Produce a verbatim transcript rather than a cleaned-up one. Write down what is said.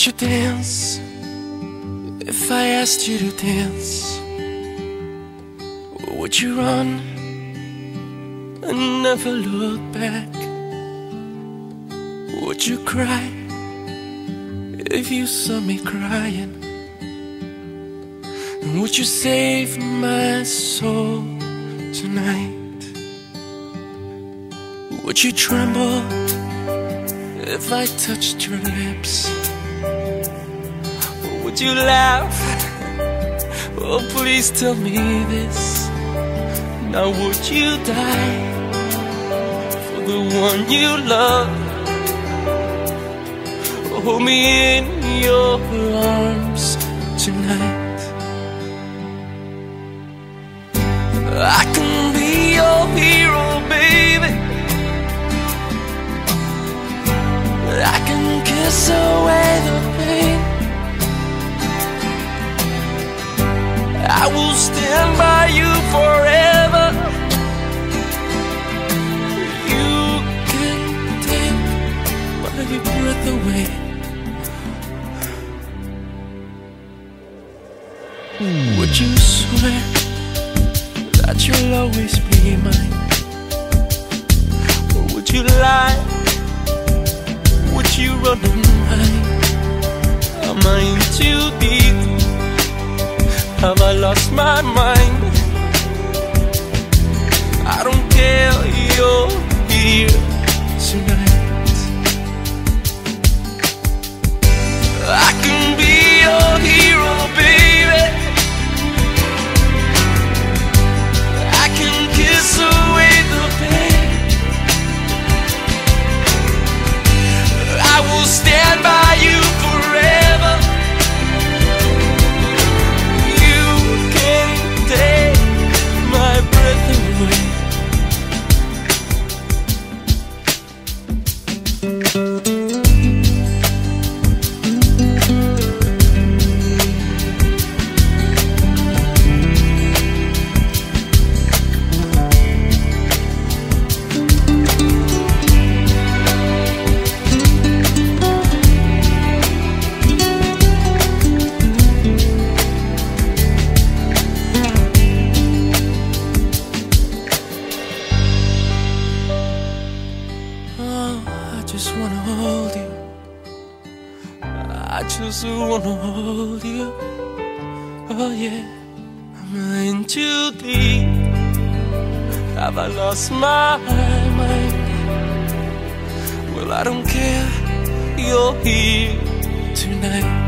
Would you dance if I asked you to dance? Or would you run and never look back? Would you cry if you saw me crying? And would you save my soul tonight? Would you tremble if I touched your lips? Or would you laugh? Oh, please tell me this. Now would you die for the one you love? Hold me in your arms tonight. I can be your hero, baby. I can kiss away the pain. I will stand by you forever. You can take my breath away. Would you swear that you'll always be mine? Or would you lie? Would you run and hide? Am I in too deep? Have I lost my mind? I don't care, you're here tonight. I can be your hero, baby. I can kiss away the pain. I will stand by you forever. You can't take my breath away. I just wanna hold you. I just wanna hold you. Oh yeah, I'm in too deep. Have I lost my mind? Well, I don't care, you're here tonight.